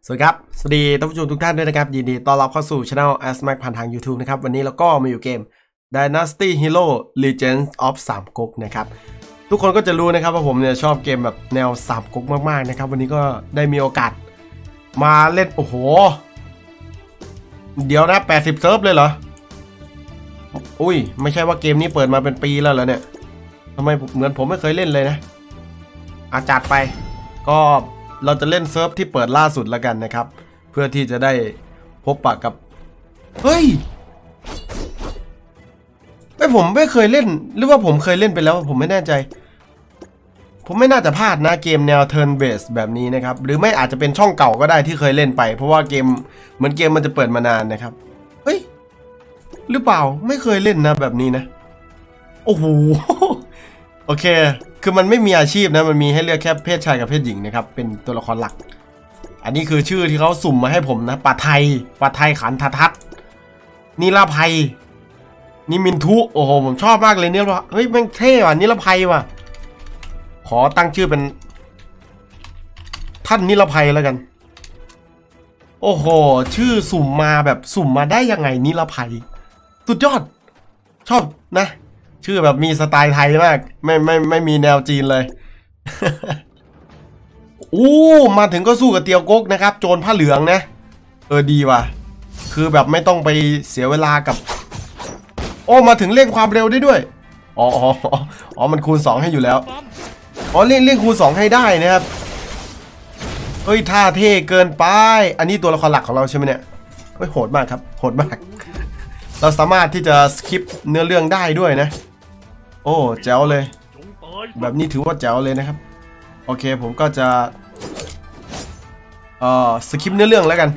สวัสดีครับสวัสดีท่านผู้ชมทุกท่านด้วยนะครับยินดีต้อนรับเข้าสู่ช่อง ASMAC ผ่านทาง YouTube นะครับวันนี้เราก็มาอยู่เกม Dynasty Hero Legends of 3 ก๊กนะครับทุกคนก็จะรู้นะครับว่าผมเนี่ยชอบเกมแบบแนว3ก๊กมากๆนะครับวันนี้ก็ได้มีโอกาสมาเล่นโอ้โหเดี๋ยวนะ80เซิร์ฟเลยเหรออุ้ยไม่ใช่ว่าเกมนี้เปิดมาเป็นปีแล้วเหรอเนี่ยทำไมเหมือนผมไม่เคยเล่นเลยนะจัดไปก็เราจะเล่นเซิร์ฟที่เปิดล่าสุดแล้วกันนะครับเพื่อที่จะได้พบปะกับเฮ้ยผมไม่เคยเล่นหรือว่าผมเคยเล่นไปแล้วผมไม่แน่ใจผมไม่น่าจะพลาดนะเกมแนว turn based แบบนี้นะครับหรือไม่อาจจะเป็นช่องเก่าก็ได้ที่เคยเล่นไปเพราะว่าเกมเหมือนเกมมันจะเปิดมานานนะครับเฮ้ยหรือเปล่าไม่เคยเล่นนะแบบนี้นะโอ้โหโอเคคือมันไม่มีอาชีพนะมันมีให้เลือกแค่เพศชายกับเพศหญิงนะครับเป็นตัวละครหลักอันนี้คือชื่อที่เขาสุ่มมาให้ผมนะปาไทยขันทัศน์นิรภัยนิมินทุโอ้โหผมชอบมากเลยเนี่ยว่าเฮ้ยแม่งเท่ว่ะนิรภัยว่ะขอตั้งชื่อเป็นท่านนิรภัยแล้วกันโอ้โหชื่อสุ่มมาแบบสุ่มมาได้ยังไงนิรภัยสุดยอดชอบนะชื่อแบบมีสไตล์ไทยมากไม่มีแนวจีนเลย มาถึงก็สู้กับเตียวก๊กนะครับโจรผ้าเหลืองนะดีว่ะคือแบบไม่ต้องไปเสียเวลากับมาถึงเร่งความเร็วได้ด้วยอ๋อมันคูณ2ให้อยู่แล้วเร่งคูณ2ให้ได้นะครับเฮ้ยท่าเท่เกินไปอันนี้ตัวละครหลักของเราใช่ไหมเนี่ยเฮ้ยโหดมากครับโหดมากเราสามารถที่จะสคิปเนื้อเรื่องได้ด้วยนะโอ้แจ๋วเลยแบบนี้ถือว่าแจ๋วเลยนะครับโอเคผมก็จะสคิปเนื้อเรื่องแล้วกัน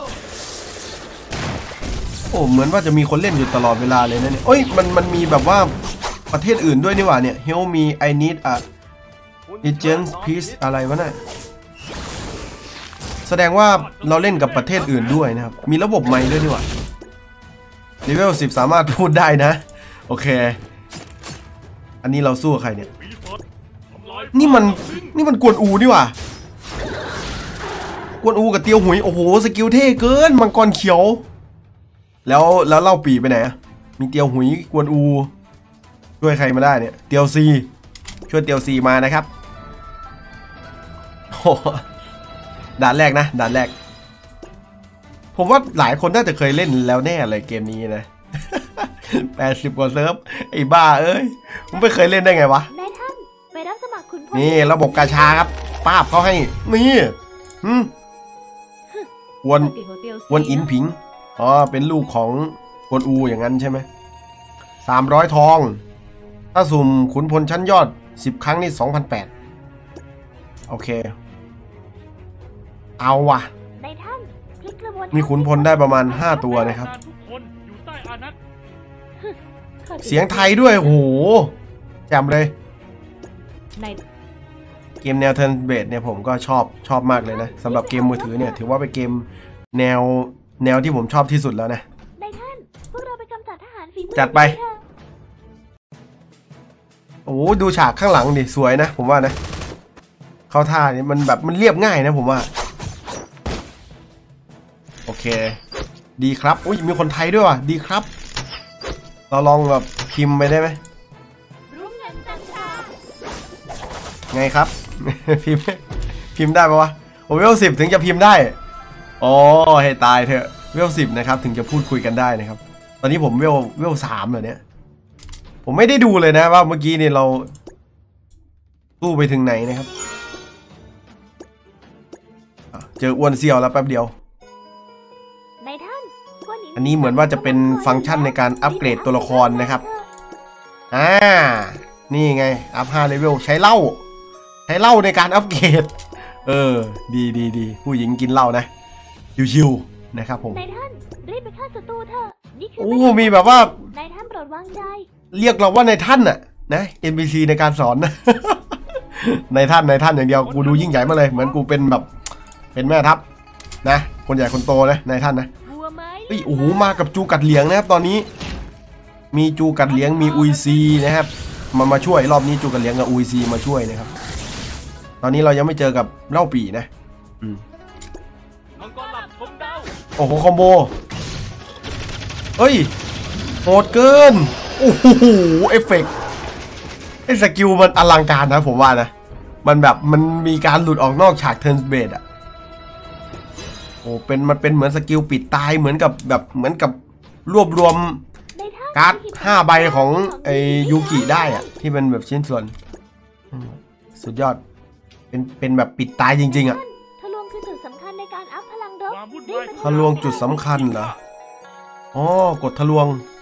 โอ้เหมือนว่าจะมีคนเล่นอยู่ตลอดเวลาเลยนะเนี่ยมันมีแบบว่าประเทศอื่นด้วยนี่หว่าเนี่ย Help me I need a agent piece อะไรวะเนี่ยแสดงว่าเราเล่นกับประเทศอื่นด้วยนะครับมีระบบไมค์ด้วยนี่หว่าเลเวล10สามารถพูดได้นะโอเคอันนี้เราสู้กับใครเนี่ยนี่มันกวนอูนี่หว่ากวนอูกับเตียวหุยโอ้โหสกิลเท่เกินมังกรเขียวแล้วเล่าปีไปไหนมีเตียวหุยกวนอูช่วยใครมาได้เนี่ยเตียวซีช่วยเตียวซีมานะครับโอ้ด่านแรกนะด่านแรกผมว่าหลายคนน่าจะเคยเล่นแล้วแน่เลยเกมนี้นะ80 กว่าเซิร์ฟไอ้บ้าเอ้ยผมไม่เคยเล่นได้ไงวะนี่ระบบกาชาครับป้าบเขาให้นี่วนอินผิงเป็นลูกของกวนอูอย่างนั้นใช่ไหม300 ทองถ้าสุ่มขุนพลชั้นยอด10 ครั้งนี่ 2,800 โอเคเอาว่ะมีขุนพลได้ประมาณ5 ตัวนะครับเสียงไทยด้วยโหแจ่มเลยเกมแนว Turn Based เนี่ยผมก็ชอบมากเลยนะสำหรับเกมมือถือเนี่ยถือว่าเป็นเกมแนวที่ผมชอบที่สุดแล้วนะจัดไปโอ้ดูฉากข้างหลังดิสวยนะผมว่านะเข้าท่านี่มันแบบมันเรียบง่ายนะผมว่าโอเคดีครับอุ้ยมีคนไทยด้วยว่ะดีครับเราลองแบบพิมพ์ไปได้ไหมไงครับ พิมพ์ได้ปะวะโอ้เวล10ถึงจะพิมพ์ได้ให้ตายเถอะเวล10นะครับถึงจะพูดคุยกันได้นะครับตอนนี้ผมเวล3เลยเนี่ยผมไม่ได้ดูเลยนะว่าเมื่อกี้นี่เราสู้ไปถึงไหนนะครับเจออ้วนเซียวแล้วแป๊บเดียวอันนี้เหมือนว่าจะเป็นฟังก์ชันในการอัปเกรดตัวละครนะครับนี่ไงอัพ5 เลเวลใช้เหล้าในการอัปเกรดดีผู้หญิงกินเหล้านะชิวๆนะครับผมนายท่านรีบไปฆ่าศัตรูเถอะนี่คือมีแบบว่านายท่านโปรดวางใจเรียกเราว่านายท่านน่ะนะ NPC ในการสอนนะ นายท่านอย่างเดียวกูดูยิ่งใหญ่มาเลยเหมือนกูเป็นแบบเป็นแม่ทัพนะคนใหญ่คนโตนะนายท่านนะโอ้โหมากับจูกัดเหลียงนะครับตอนนี้มีจูกัดเหลียงมีอุยซีนะครับมาช่วยรอบนี้จูกัดเหลียงกับอุยซีมาช่วยนะครับตอนนี้เรายังไม่เจอกับเล่าปี่นะโอ้โหคอมโบเฮ้ยโหดเกินโอ้โหเอฟเฟกต์ไอ้สกิลมันอลังการนะผมว่านะมันแบบมันมีการหลุดออกนอกฉากเทิร์นเบดอ่ะโอ้มันเป็นเหมือนสกิลปิดตายเหมือนกับแบบเหมือนกับรวบรวมการ์ด5 ใบของไอยูกิได้อ่ะที่เป็นแบบชิ้นส่วนสุดยอดเป็นแบบปิดตายจริงๆอ่ะทะลวงคือจุดสำคัญในการอัพพลังรบทะลวงจุดสำคัญเหรออ๋อกดทะลวง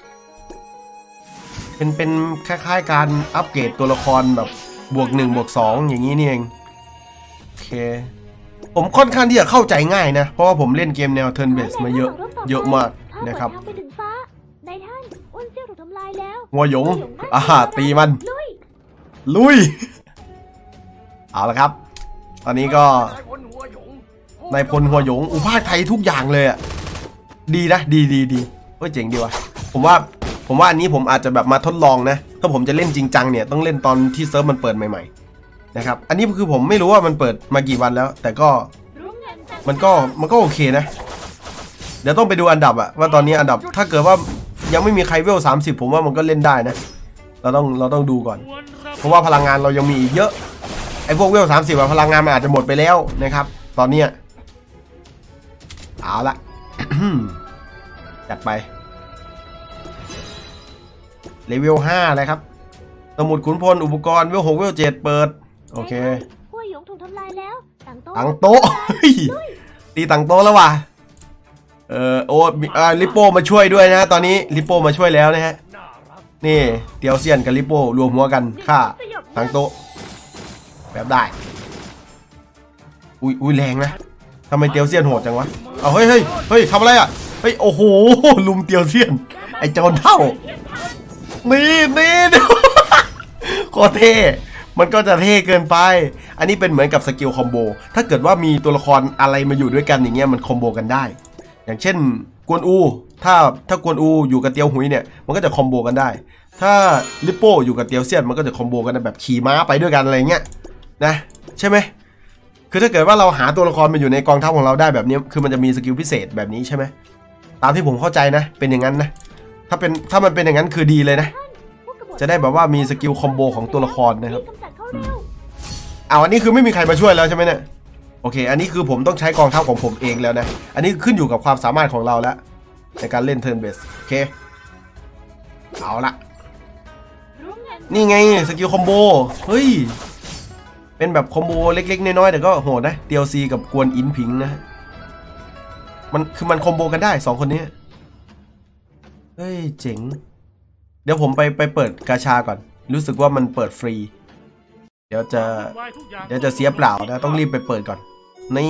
เป็นคล้ายๆการอัปเกรดตัวละครแบบบวก1บวก2อย่างนี้นี่เองโอเคผมค่อนข้างที่จะเข้าใจง่ายนะเพราะว่าผมเล่นเกมแนว Turn Based มาเยอะมากนะครับในท่านอ้นเซี่ยวถูกทำลายแล้วหัวหยงตีมันลุยเอาละครับตอนนี้ก็นายพลหัวหยงภาคไทยทุกอย่างเลยอ่ะดีนะดีเฮ้ยเจ๋งดีว่ะผมว่าอันนี้ผมอาจจะแบบมาทดลองนะถ้าผมจะเล่นจริงจังเนี่ยต้องเล่นตอนที่เซิร์ฟมันเปิดใหม่ๆนะครับอันนี้คือผมไม่รู้ว่ามันเปิดมากี่วันแล้วแต่ก็มันก็โอเคนะเดี๋ยวต้องไปดูอันดับอะว่าตอนนี้อันดับถ้าเกิดว่ายังไม่มีใครเวล30ผมว่ามันก็เล่นได้นะเราต้องดูก่อนเพราะว่าพลังงานเรายังมีอีกเยอะไอ้พวกเวล30อะพลังงานมันอาจจะหมดไปแล้วนะครับตอนนี้เอาละ จัดไปเลเวล5เลยครับสมุดขุนพลอุปกรณ์เวล6เวล7เปิดโอเคหัวหยงถูกทำลายแล้วตั้งโต๊ะตีตั้งโต๊ะแล้วว่ะโอ้ลิปโป้มาช่วยด้วยนะตอนนี้ลิปโป้มาช่วยแล้วนะฮะนี่เตียวเซียนกับลิปโป้รวมหัวกันฆ่าตั้งโต๊ะแบบได้อุ้ยแรงนะทำไมเตียวเซียนโหดจังวะเอาเฮ้ยทำอะไรอ่ะเฮ้ยโอ้โหลุมเตียวเซียนไอโจรเท่านี่โคตรเท่มันก็จะเท่เกินไปอันนี้เป็นเหมือนกับสกิลคอมโบถ้าเกิดว่ามีตัวละครอะไรมาอยู่ด้วยกันอย่างเงี้ยมันคอมโบกันได้อย่างเช่นกวนอูถ้ากวนอูอยู่กับเตียวหุยเนี่ยมันก็จะคอมโบกันได้ถ้าลิปโป้อยู่กับเตียวเซียนมันก็จะคอมโบกันแบบขี่ม้าไปด้วยกันอะไรเงี้ยนะใช่ไหมคือถ้าเกิดว่าเราหาตัวละครมาอยู่ในกองทัพของเราได้แบบนี้คือมันจะมีสกิลพิเศษแบบนี้ใช่ไหมตามที่ผมเข้าใจนะเป็นอย่างนั้นนะถ้ามันเป็นอย่างนั้นคือดีเลยนะจะได้แบบว่ามีสกิลคอมโบของตัวละครนะครับอันนี้คือไม่มีใครมาช่วยแล้วใช่ไหมเนี่ยโอเคอันนี้คือผมต้องใช้กองทัพของผมเองแล้วนะอันนี้ขึ้นอยู่กับความสามารถของเราแล้วในการเล่นเทิร์นเบสโอเคเอาละนี่ไงสกิลคอมโบเฮ้ยเป็นแบบคอมโบเล็กๆน้อยๆแต่ก็โหดนะเตียวซีกับกวนอินพิงนะมันคอมโบกันได้2คนนี้เฮ้ยเจ๋งเดี๋ยวผมไปเปิดกาชาก่อนรู้สึกว่ามันเปิดฟรีเดี๋ยวจะเสียเปล่านะต้องรีบไปเปิดก่อนนี่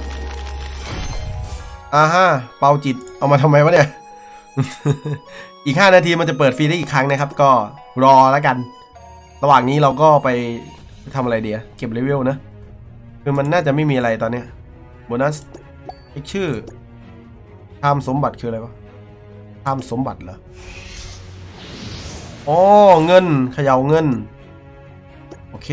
เปาจิตเอามาทำไมวะเนี่ย อีก5 นาทีมันจะเปิดฟรีได้อีกครั้งนะครับก็รอแล้วกันระหว่างนี้เราก็ไปทำอะไรดีเก็บเลเวลนะคือมันน่าจะไม่มีอะไรตอนนี้โบนัสชื่อทำสมบัติคืออะไรวะทำสมบัติเหรออ๋อเงินเขย่าเงินโอเค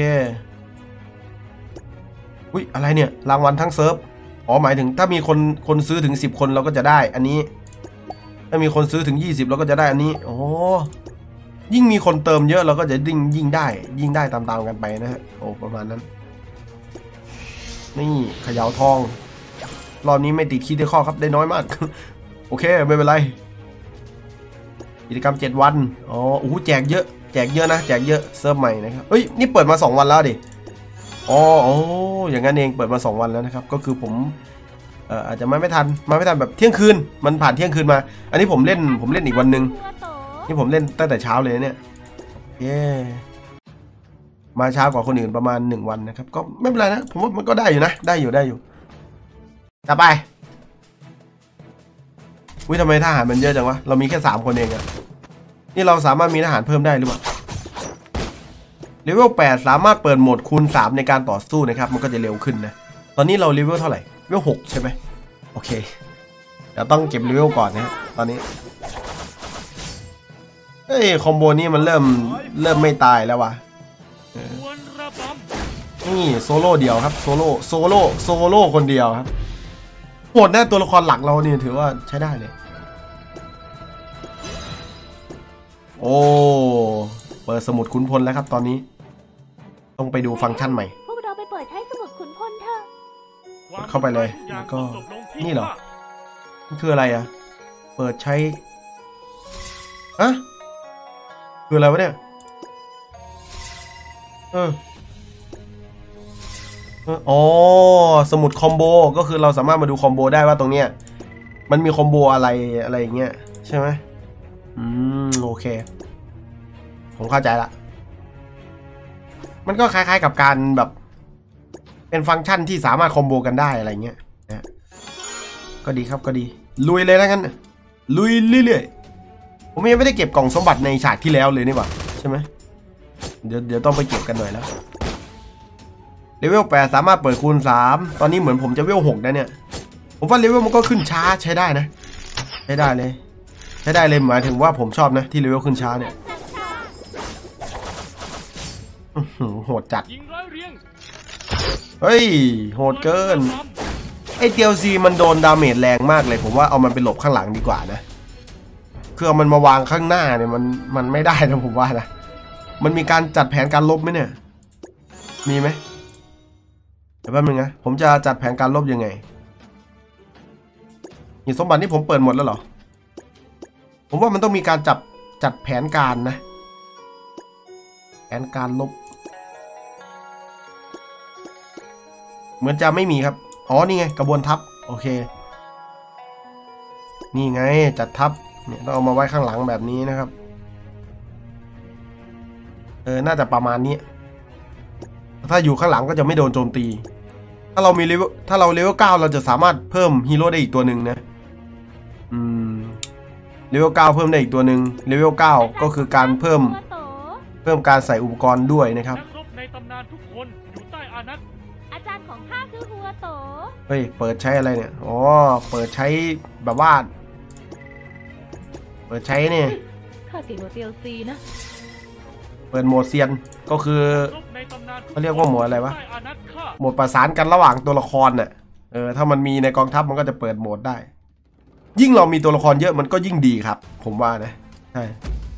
อุ้ยอะไรเนี่ยรางวัลทั้งเซิร์ฟหมายถึงถ้ามีคนซื้อถึง10 คนเราก็จะได้อันนี้ถ้ามีคนซื้อถึง20เราก็จะได้อันนี้อ๋อยิ่งมีคนเติมเยอะเราก็จะยิ่งได้ตามๆกันไปนะฮะโอ้ประมาณนั้นนี่เขย่าทองรอบนี้ไม่ติดคีย์ได้ข้อครับได้น้อยมาก โอเคไม่เป็นไรกิจกรรม7 วันอ๋อโอ้โหแจกเยอะนะแจกเยอะเซิร์ฟใหม่นะครับเฮ้ยนี่เปิดมา2 วันแล้วดิอ๋ออย่างนั้นเองเปิดมา2 วันแล้วนะครับก็คือผมอาจจะไม่ทันแบบเที่ยงคืนมันผ่านเที่ยงคืนมาอันนี้ผมเล่นอีกวันนึงนี่ผมเล่นตั้งแต่เช้าเลยเนี่ยมาช้ากว่าคนอื่นประมาณ1 วันนะครับก็ไม่เป็นไรนะผมว่ามันก็ได้อยู่นะได้อยู่ต่อไปวิทำไมทหารมันเยอะจังวะเรามีแค่3 คนเองอะนี่เราสามารถมีทหารเพิ่มได้หรือเปล่าเลเวล8สามารถเปิดโหมดคูณ3ในการต่อสู้นะครับมันก็จะเร็วขึ้นนะตอนนี้เราเลเวลเท่าไหร่เลเวล6ใช่ไหมโอเคเดี๋ยวต้องเก็บเลเวลก่อนนะตอนนี้คอมโบนี้มันเริ่มไม่ตายแล้ววะนี่โซโล่เดียวครับโซโล่คนเดียวครับโหดนะตัวละครหลักเราเนี่ยถือว่าใช้ได้เลยโอ้เปิดสมุดขุนพลแล้วครับตอนนี้ต้องไปดูฟังก์ชันใหม่พวกเราไปเปิดใช้สมุดขุนพลเถอะเข้าไปเลยแล้วก็นี่เหรอนี่คืออะไรอะเปิดใช้อะคืออะไรวะเนี่ยอ๋อสมุดคอมโบก็คือเราสามารถมาดูคอมโบได้ว่าตรงเนี้ยมันมีคอมโบอะไรอย่างเงี้ยใช่ไหมโอเคผมเข้าใจละมันก็คล้ายๆกับการแบบเป็นฟังก์ชันที่สามารถคอมโบกันได้อะไรเงี้ยนะก็ดีครับก็ดีลุยเลยแล้วกันลุยเรื่อยๆผมยังไม่ได้เก็บกล่องสมบัติในฉากที่แล้วเลยนี่หว่าใช่ไหมเดี๋ยวต้องไปเก็บกันหน่อยแล้วเลเวล8สามารถเปิดคูณ3ตอนนี้เหมือนผมจะเลเวล6นะเนี่ยผมว่าเลเวลมันก็ขึ้นช้าใช้ได้นะใช้ได้เลยหมายถึงว่าผมชอบนะที่เลเวลขึ้นช้าเนี่ยโหดจัดเฮ้ยโหดเกินไอเตียวซีมันโดนดาเมจแรงมากเลยผมว่าเอามันไปหลบข้างหลังดีกว่านะคือเอามันมาวางข้างหน้าเนี่ยมันไม่ได้นะผมว่านะมันมีการจัดแผนการลบไหมเนี่ยมีไหมเดี๋ยวแป๊บนึงนะผมจะจัดแผนการลบยังไงหินสมบัตินี่ผมเปิดหมดแล้วเหรอผมว่ามันต้องมีการจัดแผนการนะแผนการลบเหมือนจะไม่มีครับอ๋อนี่ไงกระบวนทัพโอเคนี่ไงจัดทัพเนี่ยต้องเอามาไว้ข้างหลังแบบนี้นะครับน่าจะประมาณนี้ถ้าอยู่ข้างหลังก็จะไม่โดนโจมตีถ้าเราเลเวล9เราจะสามารถเพิ่มฮีโร่ได้อีกตัวหนึ่งนะเลเวล9เพิ่มได้อีกตัวหนึ่งเลเวล9ก็คือการเพิ่มการใส่อุปกรณ์ด้วยนะครับในตำนานทุกคนอยู่ใต้อานัตอาจารย์ของข้าคือฮัวโตเฮ้ยเปิดใช้อะไรเนี่ยอ๋อเปิดใช้แบบว่าเปิดใช้เนี่ยข้าติดโหมด DLC นะเปิดโหมดเซียนก็คือเขาเรียกว่าโหมดอะไรวะโหมดประสานกันระหว่างตัวละครน่ะถ้ามันมีในกองทัพมันก็จะเปิดโหมดได้ยิ่งเรามีตัวละครเยอะมันก็ยิ่งดีครับผมว่านะใช่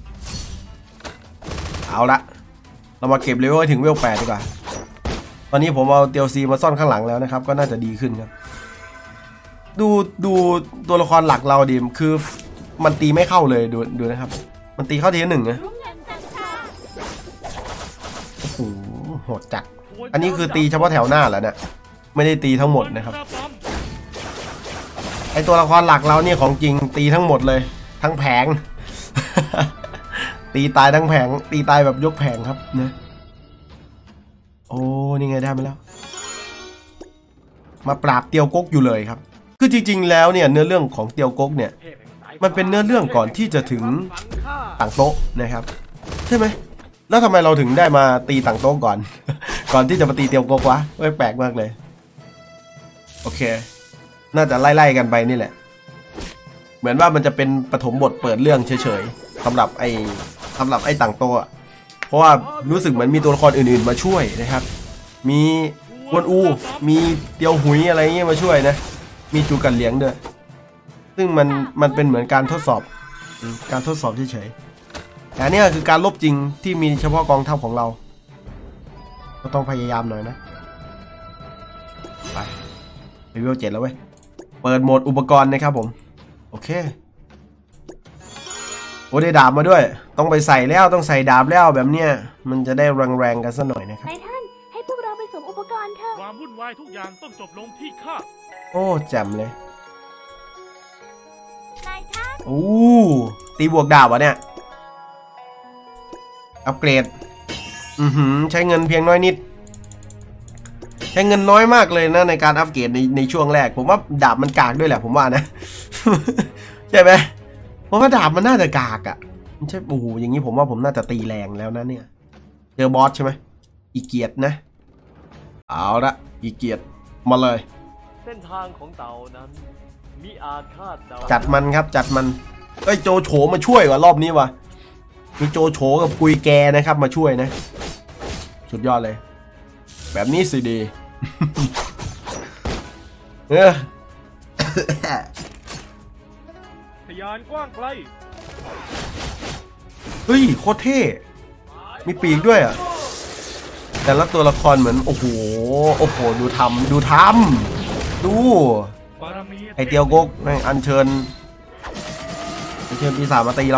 เอาละเรามาเก็บเลเวลให้ถึงเลเวล8ดีกว่าตอนนี้ผมเอาDLCมาซ่อนข้างหลังแล้วนะครับก็น่าจะดีขึ้นครับดูตัวละครหลักเราดิคือมันตีไม่เข้าเลยดูนะครับมันตีเข้าทีละ1นะโอ้โหโหดจัดอันนี้คือตีเฉพาะแถวหน้าแล้วเนี่ยไม่ได้ตีทั้งหมดนะครับไอตัวละครหลักเราเนี่ยของจริงตีทั้งหมดเลยทั้งแผง ตีตายทั้งแผงตีตายแบบยกแผงครับเนี่ยโอ้นี่ไงได้มาแล้วมาปราบเตียวก๊กอยู่เลยครับคือจริงๆแล้วเนี่ยเนื้อเรื่องของเตียวก๊กเนี่ยมันเป็นเนื้อเรื่องก่อนที่จะถึงต่างโต๊ะนะครับใช่ไหมแล้วทำไมเราถึงได้มาตีต่างโต๊ะก่อน ก่อนที่จะมาตีเตียวก๊กวะแปลกมากเลยโอเคน่าจะไล่ๆกันไปนี่แหละเหมือนว่ามันจะเป็นปฐมบทเปิดเรื่องเฉยๆสำหรับไอ้ต่างโต๊ะเพราะว่ารู้สึกเหมือนมีตัวละครอื่นๆมาช่วยนะครับมีกวนอูมีเตียวหุยอะไรเงี้ยมาช่วยนะมีจูกันเหลียงด้วยซึ่งมันเป็นเหมือนการทดสอบเฉยๆแต่นี่คือการลบจริงที่มีเฉพาะกองทัพของเราก็ต้องพยายามหน่อยนะไปเลเวล7แล้วเว้ยเปิดโหมดอุปกรณ์นะครับผมโอเคโอ้ได้ดาบมาด้วยต้องไปใส่แล้วต้องใส่ดาบแล้วแบบเนี้ยมันจะได้แรงๆกันสักหน่อยนะครับนายท่านให้พวกเราไปสวมอุปกรณ์เถอะความวุ่นวายทุกอย่างต้องจบลงที่ข้าโอ้แจ่มเลยนายท่านตีบวกดาบวะเนี่ยอัปเกรดใช้เงินเพียงน้อยนิดใช้เงินน้อยมากเลยนะในการอัปเกรดในช่วงแรกผมว่าดาบมันกากด้วยแหละผมว่านะ ใช่ไหมเพราะว่าดาบมันน่าจะกากอ่ะไม่ใช่อย่างนี้ผมว่าผมน่าจะตีแรงแล้วนะเนี่ยเจอบอสใช่ไหมอีเกียรตินะเอาละอีเกียรติมาเลยเส้นทางของเต่านั้นมีอาฆาตเต่าจัดมันครับจัดมันโจโฉมาช่วยว่ะรอบนี้ว่ะมีโจโฉกับกุยแกนะครับมาช่วยนะสุดยอดเลยแบบนี้สิดีทยานกว้างไกลเฮ้ยโคตรเท่มีปีกด้วยอ่ะแต่ละตัวละครเหมือนโอ้โหดูทำดูไอเตียวกกแม่งอัญเชิญปีศาจมาตีเรา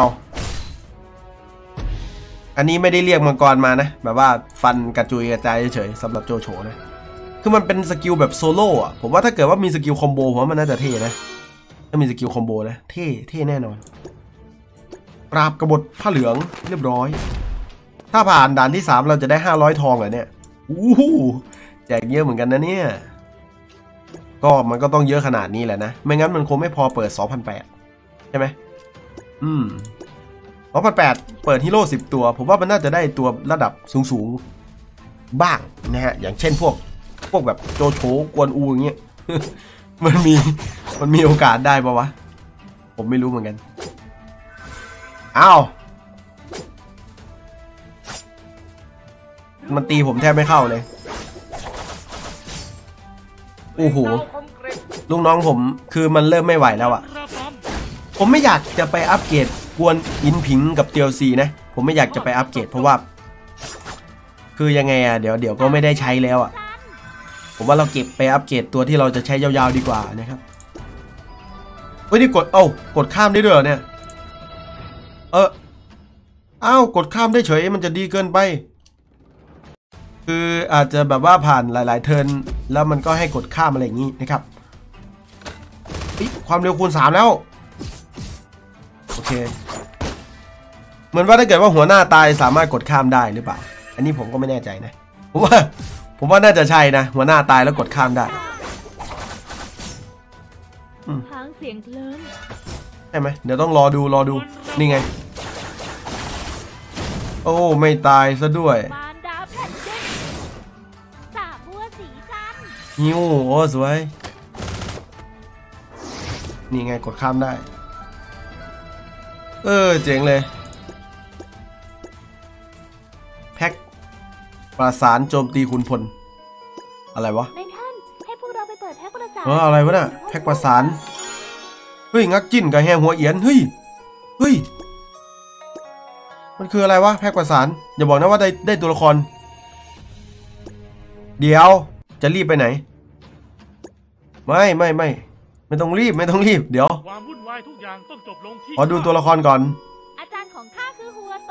อันนี้ไม่ได้เรียกมังกรมานะแบบว่าฟันกระจุยกระจายเฉยๆสำหรับโจโฉนะคือมันเป็นสกิลแบบโซโล่อะผมว่าถ้าเกิดว่ามีสกิลคอมโบผมว่ามันน่าจะเท่นะถ้ามีสกิลคอมโบนะเท่แน่นอนปราบกบฏผ้าเหลืองเรียบร้อยถ้าผ่านด่านที่3เราจะได้500ทองเหรอเนี่ยแจกเยอะเหมือนกันนะเนี่ยก็มันก็ต้องเยอะขนาดนี้แหละนะไม่งั้นมันคงไม่พอเปิด 2,800 ใช่ไหม2,800 เปิดฮีโร่10ตัวผมว่ามันน่าจะได้ตัวระดับสูงบ้างนะฮะอย่างเช่นพวกแบบโจโฉกวนอูอย่างเงี้ย มันมีโอกาสได้ปะวะผมไม่รู้เหมือนกันอ้าวมันตีผมแทบไม่เข้าเลยโอ้โหลูกน้องผมคือมันเริ่มไม่ไหวแล้วอะผมไม่อยากจะไปอัปเกรดกวนอินผิงกับ DLC นะผมไม่อยากจะไปอัปเกรดเพราะว่าคือยังไงอะเดี๋ยวก็ไม่ได้ใช้แล้วอะผมว่าเราเก็บไปอัปเกรดตัวที่เราจะใช้ยาวๆดีกว่านะครับเฮ้ยนี่กดข้ามได้ด้วยเหรอเนี่ยกดข้ามได้เฉยมันจะดีเกินไปคืออาจจะแบบว่าผ่านหลายๆเทิร์นแล้วมันก็ให้กดข้ามอะไรอย่างนี้นะครับความเร็วคูณ3แล้วโอเคเหมือนว่าถ้าเกิดว่าหัวหน้าตายสามารถกดข้ามได้หรือเปล่าอันนี้ผมก็ไม่แน่ใจนะผมว่าน่าจะใช่นะหัวหน้าตายแล้วกดข้ามได้หางเสียงเพลินใช่ไหมเดี๋ยวต้องรอดูนี่ไงโอ้ไม่ตายซะด้วยมารดาแผ่นดินสาบัวสีจันทร์ฮิวโอ้สวยนี่ไงกดข้ามได้เจ๋งเลยแพ็คประสานโจมตีขุนพลอะไรวะในท่านให้พวกเราไปเปิดแพ็คประสานอะไรวะน่ะแพ็คประสานเฮ้ยงักจิ้นกับแฮหัวเอียนเฮ้ยมันคืออะไรวะแพ็คประสานอย่าบอกนะว่าได้ตัวละครเดี๋ยวจะรีบไปไหนไม่ต้องรีบเดี๋ยวความวุ่นวายทุกอย่างต้องจบลงที่ขอดูตัวละครก่อนอาจารย์ของข้าคือหัวโต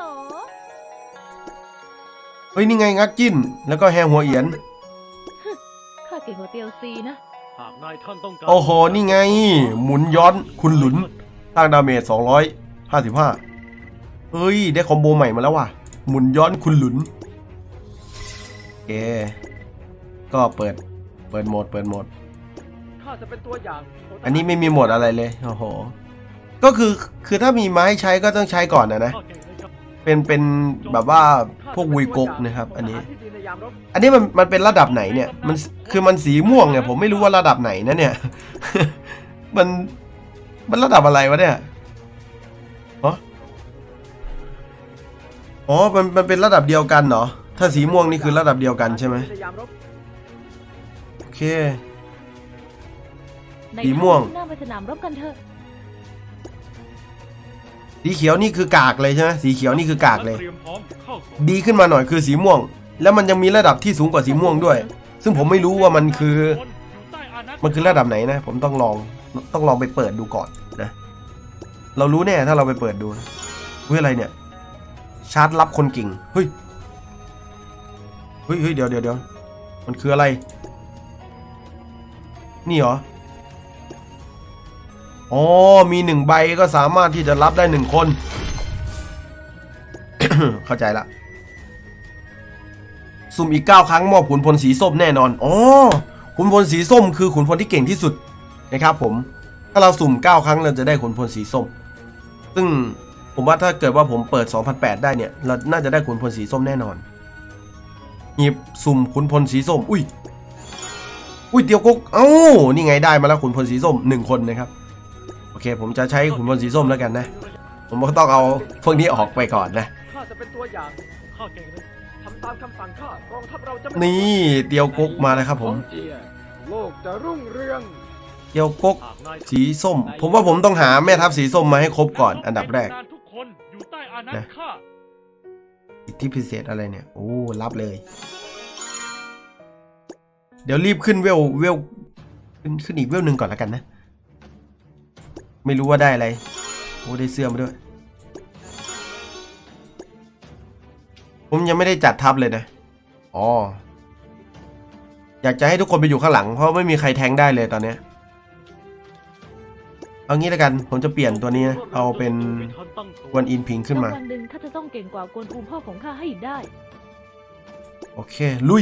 เฮ้ยนี่ไงงักจิ้นแล้วก็แฮหัวเอียนข้าเก่งกว่าเตียวซีนะหากนายท่านต้องการโอ้โหนี่ไงหมุนย้อนคุณหลุนตั้งดาเมจ255เฮ้ยได้คอมโบใหม่มาแล้วว่ะหมุนย้อนคุณหลุนโอเคก็เปิดโหมดข้าจะเป็นตัวอย่างอันนี้ไม่มีโหมดอะไรเลยโอ้โหก็คือถ้ามีไม้ใช้ก็ต้องใช้ก่อนนะเป็นแบบว่าพวกวีกกนะครับอันนี้มันเป็นระดับไหนเนี่ยมันสีม่วงเนี่ยผมไม่รู้ว่าระดับไหนนะเนี่ย มันระดับอะไรวะเนี่ยอ๋อมันเป็นระดับเดียวกันเหรอถ้าสีม่วงนี่คือระดับเดียวกันใช่ไหมโอเคสีม่วงน่าไปสนามรบกันเถอะสีเขียวนี่คือกากเลยใช่ไหมสีเขียวนี่คือกากเลยดีขึ้นมาหน่อยคือสีม่วงแล้วมันยังมีระดับที่สูงกว่าสีม่วงด้วยซึ่งผมไม่รู้ว่ามันคือระดับไหนนะผมต้องลองไปเปิดดูก่อนนะเรารู้แน่ถ้าเราไปเปิดดูอะไรเนี่ยชาร์จลับคนเก่งเฮ้ยเดี๋ยวมันคืออะไรนี่เหรออ๋อมี1ใบก็สามารถที่จะรับได้1คน เข้าใจละสุ่มอีก9ครั้งมอบขุนพลสีส้มแน่นอนอ๋อขุนพลสีส้มคือขุนพลที่เก่งที่สุดนะครับผมถ้าเราสุ่ม9ครั้งเราจะได้ขุนพลสีส้มซึ่งผมว่าถ้าเกิดว่าผมเปิด 2,800 ได้เนี่ยเราน่าจะได้ขุนพลสีส้มแน่นอนหยิบสุ่มขุนพลสีส้มอุ้ยเตียวกกนี่ไงได้มาแล้วขุนพลสีส้ม1คนนะครับโอเคผมจะใช้ขุนพลสีส้มแล้วกันนะผมก็ต้องเอาพวกนี้ออกไปก่อนนะข้าจะเป็นตัวอย่างข้าเก่งเลยทำตามคำสั่งข้ากองทัพเราจะนี่เตียวกกมาแล้วครับผมโลกจะรุ่งเรืองโอเคเกียวก๊กหากนายสีส้ม ผมว่าผมต้องหาแม่ทัพสีส้มมาให้ครบก่อนอันดับแรกทุกคนอยู่ใต้อานัตข้าสิทธิพิเศษอะไรเนี่ยโอ้รับเลย เดี๋ยวรีบขึ้นเวลขึ้นอีกเวลหนึ่งก่อนแล้วกันนะไม่รู้ว่าได้อะไรโอ้ได้เสื้อมาด้วยผมยังไม่ได้จัดทัพเลยนะอ๋ออยากจะให้ทุกคนไปอยู่ข้างหลังเพราะไม่มีใครแทงได้เลยตอนนี้เอางี้แล้วกันผมจะเปลี่ยนตัวนี้นะเอาเป็นกวนอินพิงขึ้นมาวันหนึ่งข้าจะต้องเก่งกว่ากวนอูพ่อของข้าให้ได้โอเคลุย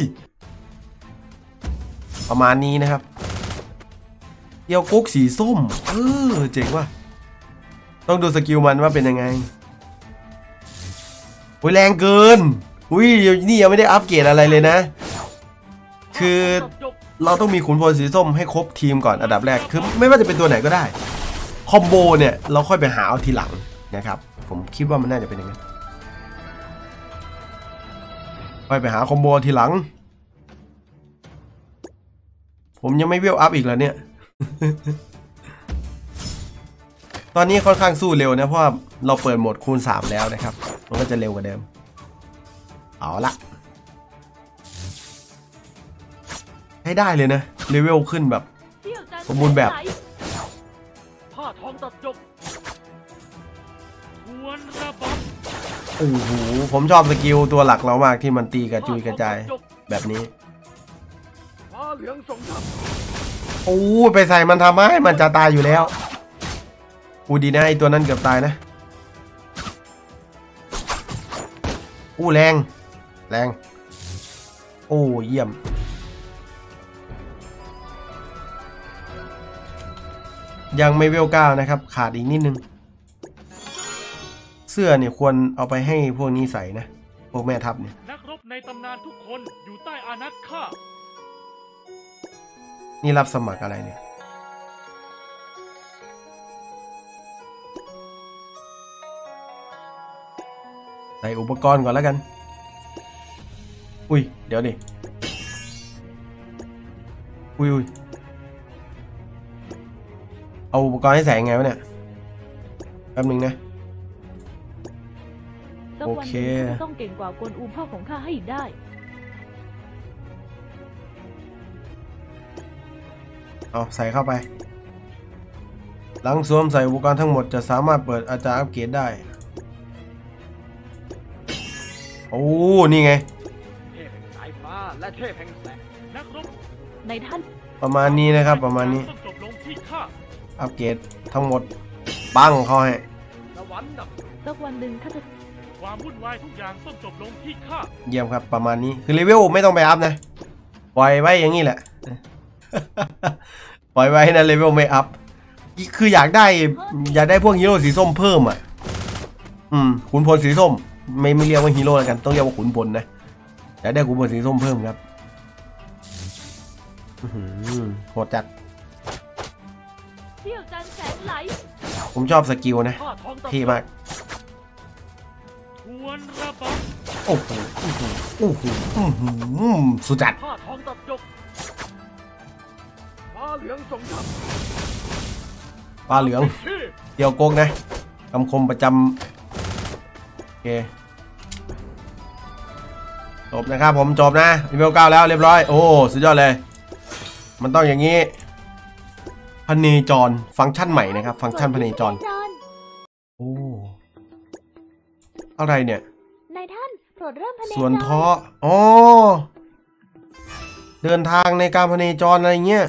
ประมาณนี้นะครับเกียวกุ๊กสีส้มเจ๋งว่ะต้องดูสกิลมันว่าเป็นยังไงอุ้ยแรงเกินอุ้ยนี่ยังไม่ได้อัปเกรดอะไรเลยนะคือเราต้องมีขุนพลสีส้มให้ครบทีมก่อนอันดับแรกคือไม่ว่าจะเป็นตัวไหนก็ได้คอมโบเนี่ยเราค่อยไปหาเอาทีหลังนะครับผมคิดว่ามันน่าจะเป็นอย่างนั้นค่อยไปหาคอมโบทีหลังผมยังไม่เวลอัพอีกแล้วเนี่ย ตอนนี้ค่อนข้างสู้เร็วนะเพราะว่าเราเปิดโหมดคูณ3แล้วนะครับมันก็จะเร็วกว่าเดิมเอาละให้ได้เลยนะเลเวลขึ้นแบบสมบูรณ์แบบผ้าทองตัดจบทวนระบำโอ้โหผมชอบสกิลตัวหลักเรามากที่มันตีกระจุยกระจายแบบนี้ฟ้าเหลืองทรงธรรมโอ้ไปใส่มันทำไมมันจะตายอยู่แล้วอูดีนะไอตัวนั้นเกือบตายนะอู้แรงโอ้เยี่ยมยังไม่เวล9นะครับขาดอีกนิดนึงเสื้อเนี่ยควรเอาไปให้พวกนี้ใส่นะพวกแม่ทัพเนี่ยนักรบในตำนานทุกคนอยู่ใต้อานัตข้านี่รับสมัครอะไรเนี่ยใส่อุปกรณ์ก่อนแล้วกันอุ้ยเดี๋ยวดิอุ้ยเอาอุปกรณ์ให้ใส่ยังไงวะเนี่ยแป๊บนึงนะสักวันหนึ่งข้าจะต้องเก่งกว่ากวนอูพ่อของข้าให้ได้เอาใส่เข้าไปหลังสวมใส่อุปกรณ์ทั้งหมดจะสามารถเปิดอาจารย์อัปเกรดได้โอ้นี่ไงเทพแห่งสายฟ้าและเทพแห่งแสงนักรบในท่านประมาณนี้นะครับประมาณนี้ต้องจบลงที่ข้าอัปเกรดทั้งหมดปังเขาให้สวรรค์ดับสักวันหนึ่งข้าจะความวุ่นวายทุกอย่างต้องจบลงที่ข้าเยี่ยมครับประมาณนี้คือเลเวลไม่ต้องไปอัพนะปล่อยไว้อย่างนี้แหละ ปล่อยไว้นะเลเวลไม่อัพคืออยากได้พวกฮีโร่สีส้มเพิ่มอ่ะขุนพลสีส้มไม่เรียกว่าฮีโร่แล้วกันต้องเรียกว่าขุนพลนะอยากได้ขุนพลสีส้มเพิ่มครับโหดจัดเที่ยวจันทร์แสงไหลผมชอบสกิลนะผ้าทองตัดเท่มากทวนระบำโอ้โหสุดจัดผ้าทองตัดจบฟ้าเหลืองทรงธรรมปลาเหลืองที่เกี่ยวโกกนะคำคมประจำโอเคจบนะครับผมจบนะเลเวล9แล้วเรียบร้อยโอ้สุดยอดเลยมันต้องอย่างนี้พเนจรฟังก์ชันใหม่นะครับฟังก์ชันพเนจรโอ้อะไรเนี่ยนายท่านโปรดเริ่มพเนจรส่วนท้ออ๋อเดินทางในการพเนจรอะไรเงี้ย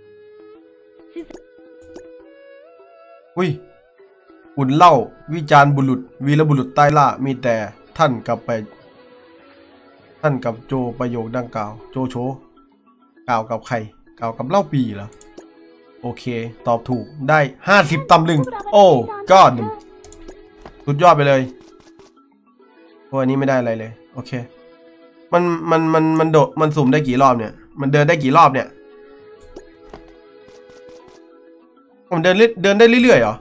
อุ้ยอุ่นเล่าวิจารณ์บุรุษวีรบุรุษใต้ล่ามีแต่ท่านกับโจประโยคดังกล่าวโจโฉกล่าวกับใครกล่าวกับเล่าปีเหรอโอเคตอบถูกได้50ตำลึงโอ้ก็สุดยอดไปเลยเพราะอันนี้ไม่ได้อะไรเลยโอเคมันโดดมันสุ่มได้กี่รอบเนี่ยมันเดินได้กี่รอบเนี่ยผมเดินได้เรื่อยๆเหรอ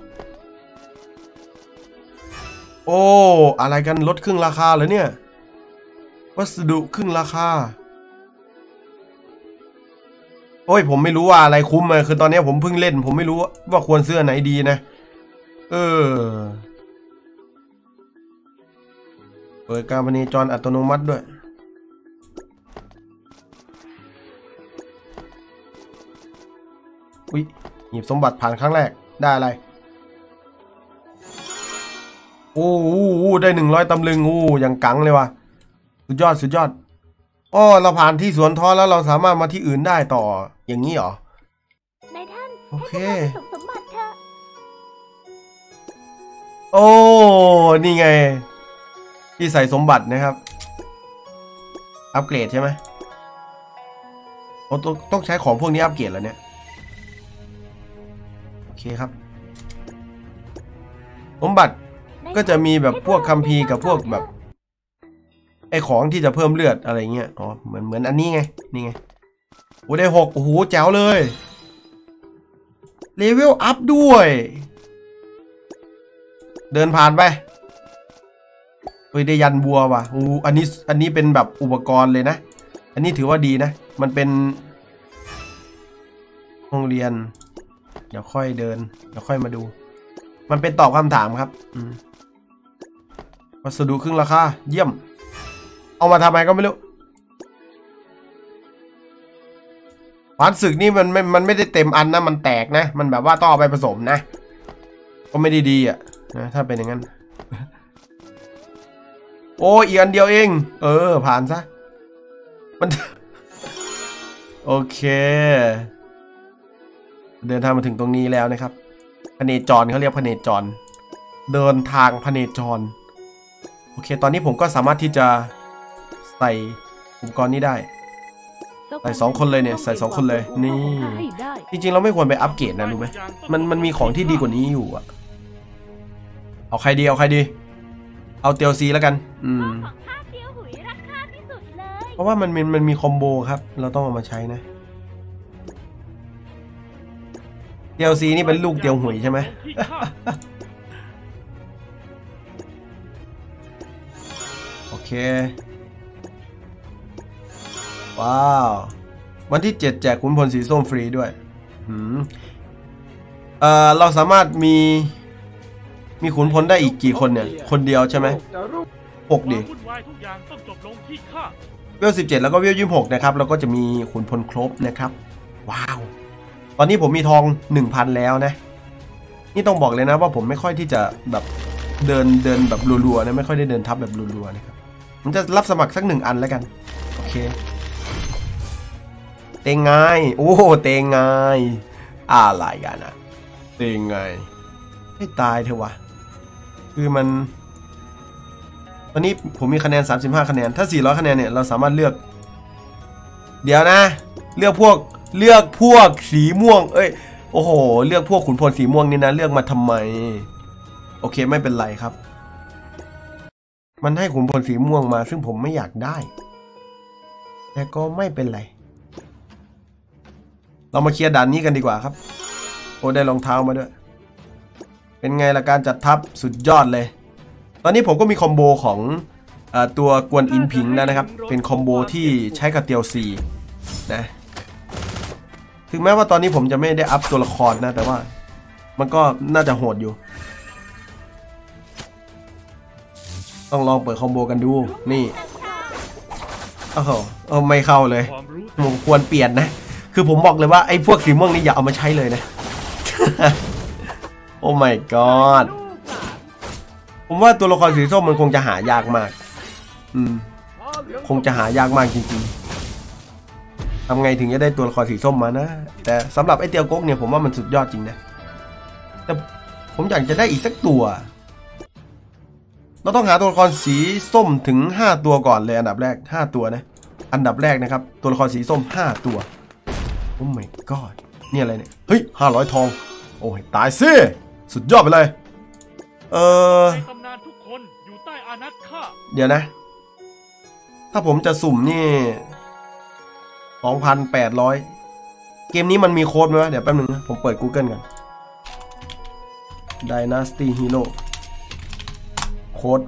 โอ้อะไรกันลดครึ่งราคาเหรอเนี่ยวัสดุครึ่งราคาโอ้ยผมไม่รู้ว่าอะไรคุ้มเลยคือตอนนี้ผมเพิ่งเล่นผมไม่รู้ว่าควรซื้ออันไหนดีนะเปิดการพเนจรอัตโนมัติด้วยอุ๊ยหยิบสมบัติผ่านครั้งแรกได้อะไรโอ้โหได้100 ตำลึงยังกังเลยว่ะสุดยอดสุดยอดอ๋อเราผ่านที่สวนท้อแล้วเราสามารถมาที่อื่นได้ต่ออย่างนี้เหรอนายท่านโอเคให้พวกเราไปส่งสมบัติเถอะโอ้นี่ไงที่ใส่สมบัตินะครับอัปเกรดใช่ไหมต้องใช้ของพวกนี้อัปเกรดแล้วเนี่ยโอเคครับสมบัติก็จะมีแบบพวกคัมภีร์กับพวกแบบไอของที่จะเพิ่มเลือดอะไรเงี้ยอ๋อเหมือนอันนี้ไงนี่ไงโอ้ได้6โอ้โหแจ๋วเลยเลเวลอัพด้วยเดินผ่านไปเฮ้ยได้ยันบัวว่ะอันนี้เป็นแบบอุปกรณ์เลยนะอันนี้ถือว่าดีนะมันเป็นห้องเรียนเดี๋ยวค่อยเดินเดี๋ยวค่อยมาดูมันเป็นตอบคำถามครับวัสดุครึ่งราคาเยี่ยมเอามาทำไมก็ไม่รู้ผ่านศึกนี่มันไม่ได้เต็มอันนะมันแตกนะมันแบบว่าต้องเอาไปผสมนะก็ไม่ได้ดีอ่ะนะถ้าเป็นอย่างนั้นโอ้อีกอันเดียวเองผ่านซะมัน โอเคเดินทางมาถึงตรงนี้แล้วนะครับพเนจรเขาเรียกพเนจรเดินทางพเนจรโอเคตอนนี้ผมก็สามารถที่จะใส่อุปกรณ์นี้ได้ใส่2 คนเลยเนี่ยใส่2 คนเลยนี่จริงๆเราไม่ควรไปอัปเกรดนะรู้ไหมมันมีของที่ดีกว่านี้อยู่อะเอาใครดีเอาเตียวซีแล้วกันของข้าเตียวหุยราคาที่สุดเลยเพราะว่ามันมีคอมโบครับเราต้องเอามาใช้นะเตียวซีนี่เป็นลูกเตียวหุยใช่ไหม โอเคว้าววันที่7แจกขุนพลสีส้มฟรีด้วยเราสามารถมีขุนพลได้อีกกี่คนเนี่ยคนเดียวใช่ไหม6ดิเวล17แล้วก็เวล26นะครับแล้วก็จะมีขุนพลครบนะครับว้าวตอนนี้ผมมีทอง 1,000 แล้วนะนี่ต้องบอกเลยนะว่าผมไม่ค่อยที่จะแบบเดินแบบรัวๆนะไม่ค่อยได้เดินทับแบบรัวๆนะครับผมจะรับสมัครสัก1 อันแล้วกันโอเคเตงไงโอ้เตงไงอะไรกันนะเตงไงให้ตายเถอะวะคือมันตอนนี้ผมมีคะแนน35 คะแนนถ้า400 คะแนนเนี่ยเราสามารถเลือกเดี๋ยวนะเลือกพวกสีม่วงโอ้โหเลือกพวกขุนพลสีม่วงนี่นะเลือกมาทำไมโอเคไม่เป็นไรครับมันให้ขุนพลสีม่วงมาซึ่งผมไม่อยากได้แต่ก็ไม่เป็นไรเรามาเคลียร์ด่านนี้กันดีกว่าครับโอ้ได้รองเท้ามาด้วยเป็นไงล่ะการจัดทัพสุดยอดเลยตอนนี้ผมก็มีคอมโบของตัวกวนอินผิงแล้วนะครับเป็นคอมโบที่ใช้กับเตียวซีนะถึงแม้ว่าตอนนี้ผมจะไม่ได้อัพตัวละครนะแต่ว่ามันก็น่าจะโหดอยู่ต้องลองเปิดคอมโบกันดูนี่โอ้โหไม่เข้าเลยผมควรเปลี่ยนนะคือผมบอกเลยว่าไอ้พวกสีม่วงนี่อย่าเอามาใช้เลยนะ โอ้ my god ผมว่าตัวละครสีส้มมันคงจะหายากมากคงจะหายากมากจริงๆทำไงถึงจะได้ตัวละครสีส้มมานะแต่สำหรับไอ้เตียวก๊กเนี่ยผมว่ามันสุดยอดจริงนะแต่ผมอยากจะได้อีกสักตัวเราต้องหาตัวละครสีส้มถึง5 ตัวก่อนเลยอันดับแรก5 ตัวนะอันดับแรกนะครับตัวละครสีส้ม5 ตัวโอ้ my god นี่อะไรเนี่ยเฮ้ย500 ทองโอ้ยตายสิสุดยอดไปเลยในตำนานทุกคนอยู่ใต้อานัตข้าเดี๋ยวนะถ้าผมจะสุ่มนี่ 2,800 เกมนี้มันมีโค้ดไหมวะเดี๋ยวแป๊บนึงนะผมเปิด Google กัน Dynasty Hero โค้ด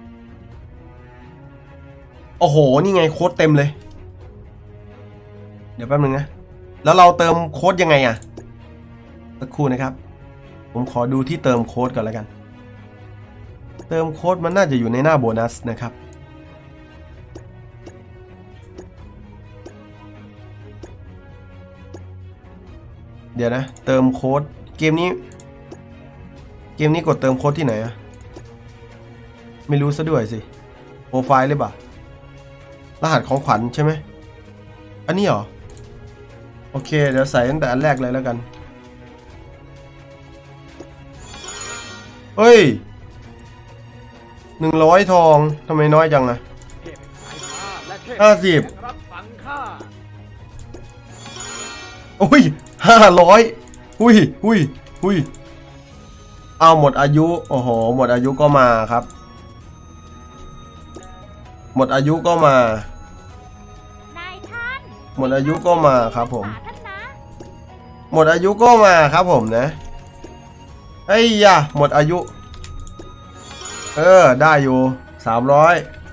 โอ้โหนี่ไงโค้ดเต็มเลยเดี๋ยวแป๊บนึงนะแล้วเราเติมโค้ดยังไงอ่ะสักครู่นะครับผมขอดูที่เติมโค้ดก่อนแล้วกันเติมโค้ดมันน่าจะอยู่ในหน้าโบนัสนะครับเดี๋ยวนะเติมโค้ดเกมนี้กดเติมโค้ดที่ไหนอะไม่รู้ซะด้วยสิโปรไฟล์หรือเปล่ารหัสของขวัญใช่ไหมอันนี้เหรอโอเคเดี๋ยวใส่ตั้งแต่อันแรกเลยแล้วกันเฮ้ย100 ทองทำไมน้อยจังอะ50โอ้ย500อุ้ยเอาหมดอายุโอ้โหหมดอายุก็มาครับหมดอายุก็มานายท่านหมดอายุก็มาครับผมท่านนะหมดอายุก็มาครับผมนะไอ้ยะหมดอายุได้อยู่300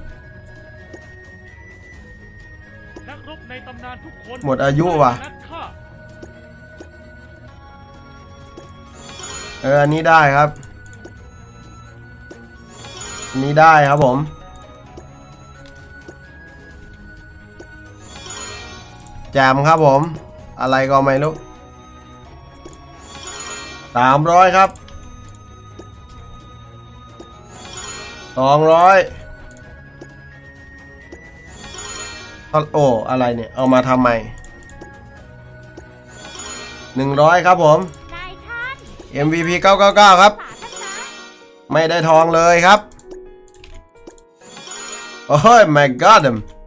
นักรบในตำนานทุกคนหมดอายุว่ะอันนี้ได้ครับอันนี้ได้ครับผมแจมครับผมอะไรก็ไม่รู้300ครับ200โอ้อะไรเนี่ยเอามาทำไม100ครับผมนายท่าน MVP 999ครับไม่ได้ทองเลยครับโอ้ย my god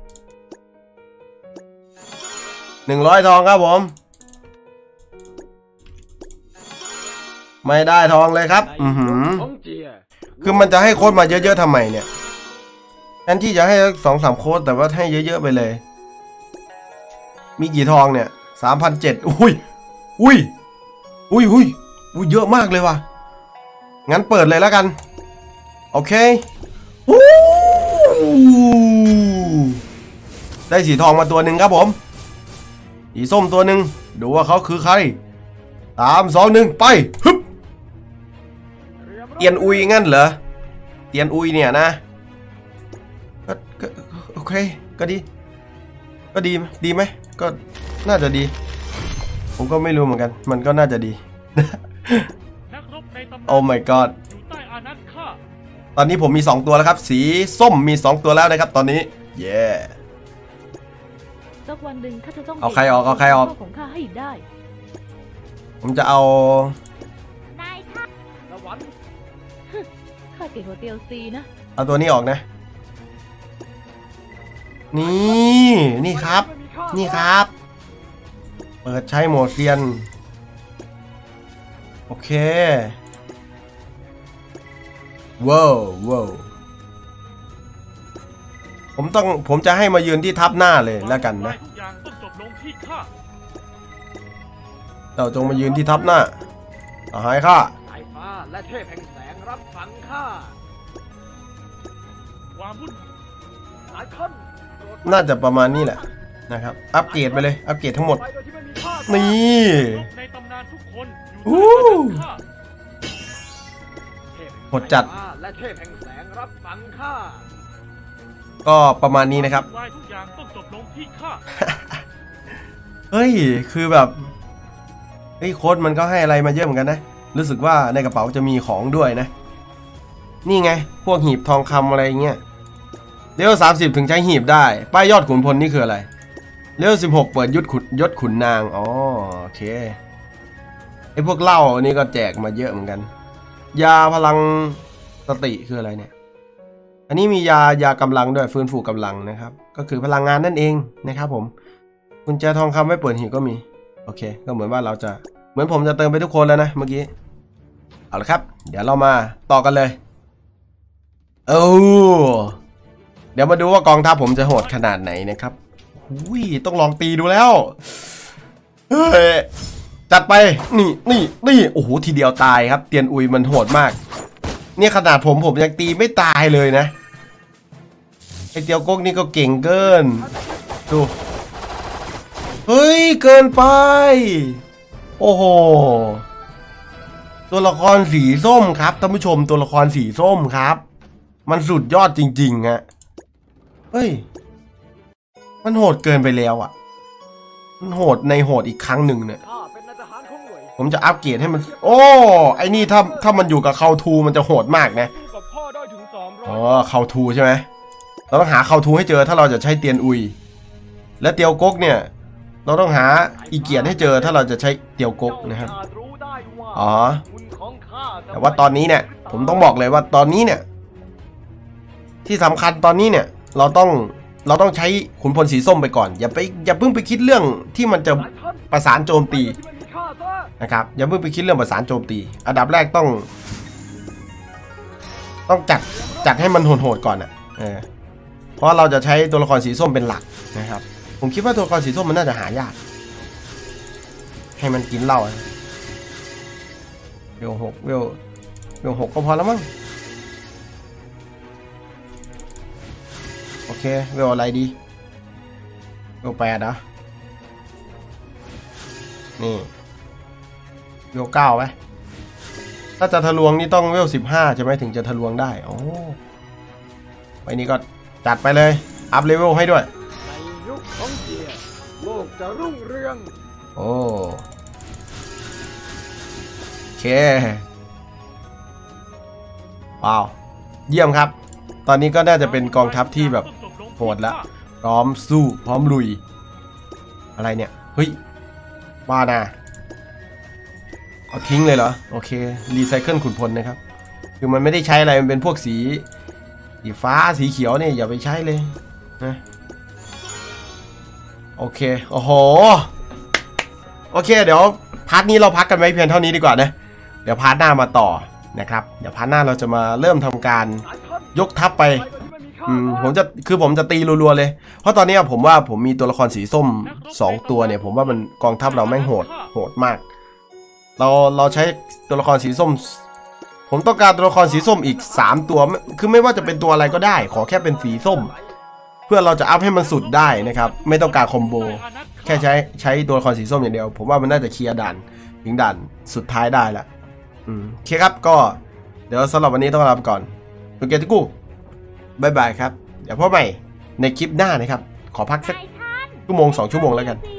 100 ทองครับผมไม่ได้ทองเลยครับคือมันจะให้โค้ดมาเยอะๆทำไมเนี่ยแทนที่จะให้2-3 โค้ดแต่ว่าให้เยอะๆไปเลยมีกี่ทองเนี่ย 3,700อุ้ยเยอะมากเลยว่ะงั้นเปิดเลยแล้วกันโอเคได้สีทองมาตัวหนึ่งครับผมสีส้มตัวหนึ่งดูว่าเขาคือใคร3 2 1ไปฮึบเตียนอุยงั้นเหรอเตียนอุยเนี่ยนะก็โอเคก็ดีไหมก็น่าจะดีผมก็ไม่รู้เหมือนกันมันก็น่าจะดีโอ้ my god ตอนนี้ผมมี2ตัวแล้วครับสีส้มมี2ตัวแล้วนะครับตอนนี้เย้สักวันหนึ่งข้าจะต้องเอาใครออกของข้าให้ได้ผมจะเอานายท่านระวังข้าเก่งกว่า DLC นะเอาตัวนี้ออกนะนี่ครับเปิดใช้โหมดเซียนโอเคว้าวผมจะให้มายืนที่ทับหน้าเลยแล้วกันนะเราจงมายืนที่ทับหน้าหายข้าสายฟ้าและเทพแห่งแสงรับฟังข้าน่าจะประมาณนี้แหละนะครับอัปเกรดไปเลยอัปเกรดทั้งหมดนี่หดจัดก็ประมาณนี้นะครับเฮ้ยคือแบบโค้ดมันก็ให้อะไรมาเยอะเหมือนกันนะรู้สึกว่าในกระเป๋าจะมีของด้วยนะนี่ไงพวกหีบทองคำอะไรเงี้ยเลเวล30ถึงใช้หีบได้ป้ายยอดขุนพลนี่คืออะไรเลเวล16เปิดยศขุนนางอ๋อโอเคพวกเหล้านี่ก็แจกมาเยอะเหมือนกันยาพลังสติคืออะไรเนี่ยอันนี้มียากำลังด้วยฟื้นฟูกำลังนะครับก็คือพลังงานนั่นเองนะครับผมกุญแจทองคำไม่เปิดหีบก็มีโอเคก็เหมือนว่าผมจะเติมไปทุกคนแล้วนะเมื่อกี้เอาละครับเดี๋ยวเรามาต่อกันเลยเดี๋ยวมาดูว่ากองทัพผมจะโหดขนาดไหนนะครับต้องลองตีดูแล้วจัดไปนี่โอ้โหทีเดียวตายครับเตียนอุยมันโหดมากเนี่ยขนาดผมยังตีไม่ตายเลยนะไอเตียวก๊กนี่ก็เก่งเกินดูเฮ้ยเกินไปโอ้โหตัวละครสีส้มครับท่านผู้ชมตัวละครสีส้มครับมันสุดยอดจริงๆฮะเฮ้ยมันโหดเกินไปแล้วอ่ะมันโหดในโหดอีกครั้งหนึ่งเนี่ยข้าเป็นนายทหารของหน่วยผมจะอัปเกรดให้มันโอ้ไอ้นี่ถ้ามันอยู่กับเขาทูมันจะโหดมากนะสู้กับพ่อได้ถึงอ๋อเขาทูใช่ไหมเราต้องหาเขาทูให้เจอถ้าเราจะใช้เตียนอุยและเตียวก๊กเนี่ยเราต้องหาอีเกียนให้เจอถ้าเราจะใช้เตียวก๊กนะครับเจ้าอาจรู้ได้ว่าอ๋อคุณของข้าจะแต่ว่าตอนนี้เนี่ยผมต้องบอกเลยว่าตอนนี้เนี่ยที่สำคัญตอนนี้เนี่ยเราต้องใช้ขุนพลสีส้มไปก่อนอย่าเพิ่งไปคิดเรื่องที่มันจะประสานโจมตีที่ไม่มีค่าซะนะครับอย่าเพิ่งไปคิดเรื่องประสานโจมตีอันดับแรกต้องจัดให้มันโหดๆก่อนอ่ะเพราะเราจะใช้ตัวละครสีส้มเป็นหลักนะครับผมคิดว่าตัวละครสีส้มมันน่าจะหายากให้มันกินเหล้าเวล6เวล6ก็พอแล้วมั้งโอเคเวลอะไรดีเวล8นะนี่เวล9ไหมถ้าจะทะลวงนี่ต้องเวล15ใช่ไหมถึงจะทะลวงได้โอ้ไปนี่ก็จัดไปเลยอัพเลเวลให้ด้วยในยุคของเกียร์โลกจะรุ่งเรืองโอ้โอเคว้าวเยี่ยมครับตอนนี้ก็น่าจะเป็นกองทัพที่แบบโหดแล้วพร้อมสู้พร้อมลุยอะไรเนี่ยเฮ้ยบ้านะเอาทิ้งเลยเหรอโอเครีไซเคิลขุนพลนะครับคือมันไม่ได้ใช้อะไรมันเป็นพวกสีฟ้าสีเขียวเนี่ยอย่าไปใช้เลยนะโอเคโอ้โหโอเคเดี๋ยวพาร์ทนี้เราพักกันไว้เพียงเท่านี้ดีกว่านะเดี๋ยวพาร์ทหน้ามาต่อนะครับเดี๋ยวพาร์ทหน้าเราจะมาเริ่มทำการยกทัพไปผมจะตีรัวๆเลยเพราะตอนนี้ผมว่าผมมีตัวละครสีส้ม2ตัวเนี่ยผมว่ามันกองทัพเราแม่งโหดมากเราใช้ตัวละครสีส้มผมต้องการตัวละครสีส้มอีก3ตัวคือไม่ว่าจะเป็นตัวอะไรก็ได้ขอแค่เป็นสีส้มเพื่อเราจะอัพให้มันสุดได้นะครับไม่ต้องการคอมโบแค่ใช้ตัวละครสีส้มอย่างเดียวผมว่ามันน่าจะเคลียร์ด่านถึงด่านสุดท้ายได้ละโอเคครับก็เดี๋ยวสำหรับวันนี้ต้องลาไปก่อนโอเคทุกคู่บายบายครับเดี๋ยวพบใหม่ในคลิปหน้านะครับขอพักสัก1-2 ชั่วโมงแล้วกัน